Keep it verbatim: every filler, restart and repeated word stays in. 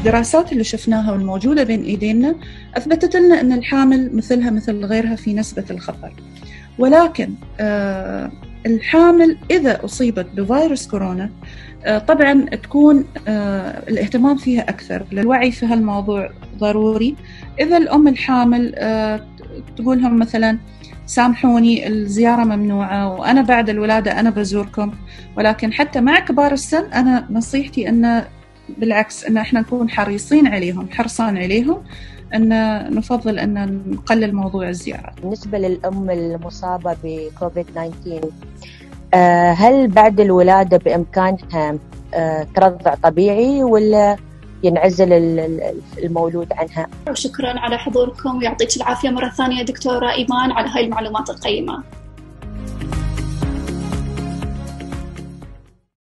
الدراسات اللي شفناها والموجودة بين إيدينا أثبتت لنا أن الحامل مثلها مثل غيرها في نسبة الخطر. ولكن آه الحامل إذا أصيبت بفيروس كورونا آه طبعا تكون آه الاهتمام فيها أكثر، الوعي في هالموضوع ضروري. إذا الأم الحامل آه تقولهم مثلا سامحوني الزيارة ممنوعة وأنا بعد الولادة أنا بزوركم، ولكن حتى مع كبار السن أنا نصيحتي أن بالعكس أن احنا نكون حريصين عليهم حرصان عليهم، أن نفضل أن نقلل موضوع الزيارات. بالنسبة للأم المصابة بكوفيد تسعة عشر، هل بعد الولادة بإمكانها ترضع طبيعي ولا ينعزل المولود عنها؟ وشكرا على حضوركم ويعطيك العافية مرة ثانية دكتورة إيمان على هاي المعلومات القيمة.